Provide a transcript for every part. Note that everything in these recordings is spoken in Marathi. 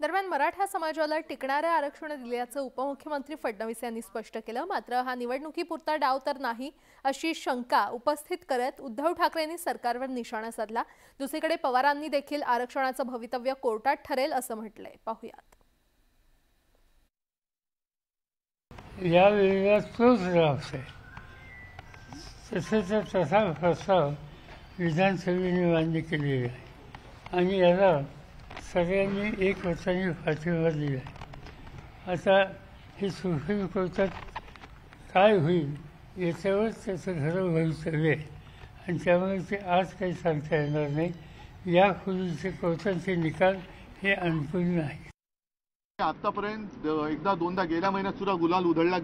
दरम्यान मराठा समाजाला टिकणारे आरक्षण दिल्याचं उपमुख्यमंत्री फडणवीस यांनी स्पष्ट केलं। मात्र हा निवडणुकीपुरता डाव तर नाही अशी शंका उपस्थित करत उद्धव ठाकरेंनी सरकारवर निशाणा साधला। दुसरीकडे पवारांनी देखील आरक्षणाचं भवितव्य कोर्टात ठरेल असं म्हटलंय। पाहूयात। या वेळेला तोच डाव आहे, तसा प्रस्ताव विधानसभेने मान्य केलेला आहे आणि याला सगळ्यांनी एक वचनी पाठिंबा दिला आहे। आता हे सुप्रीम कोर्टात काय होईल याच्यावर त्याचं खरं भवितव्य आहे आणि त्यामुळे ते आज काही सांगता येणार नाही। यापूर्वीचे कोर्टाचे निकाल हे अनुकूल नाही। आतापर्यंत एकदा दोनदा गेल्या महिन्यात सुद्धा गुलाल उधळला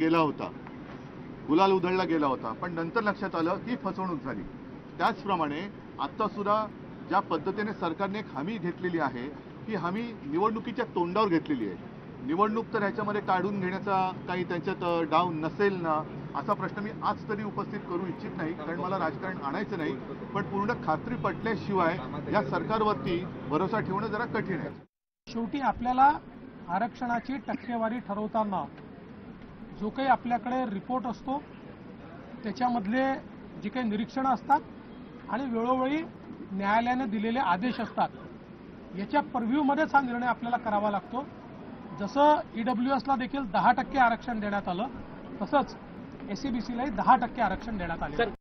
गेला होता, पण नंतर लक्षात आलं की फसवणूक झाली। त्याचप्रमाणे आता सुद्धा ज्या पद्धतीने सरकारने एक हमी घेतलेली आहे ही हमी निवडणुकीच्या तोंडावर घेतलेली आहे। निवडणूक तर ह्याच्यामध्ये काढून घेण्याचा काही त्यांच्यात डाव नसेल ना असा प्रश्न मी आज तरी उपस्थित करू इच्छित नाही, कारण मला राजकारण आणायचं नाही। पण पूर्ण खात्री पटल्याशिवाय या सरकारवरती भरोसा ठेवणं जरा कठीण आहे। शेवटी आपल्याला आरक्षणाची टक्केवारी ठरवताना जो काही आपल्याकडे रिपोर्ट असतो त्याच्यामधले जे काही निरीक्षणं असतात आणि वेळोवेळी न्यायालयाने दिलेले आदेश असतात याच्या पर्व्ह्यूमध्येच हा निर्णय आपल्याला करावा लागतो। जसं ईडब्ल्यूएसला देखील 10% आरक्षण देण्यात आलं तसंच एसईबीसीलाही 10% आरक्षण देण्यात आले।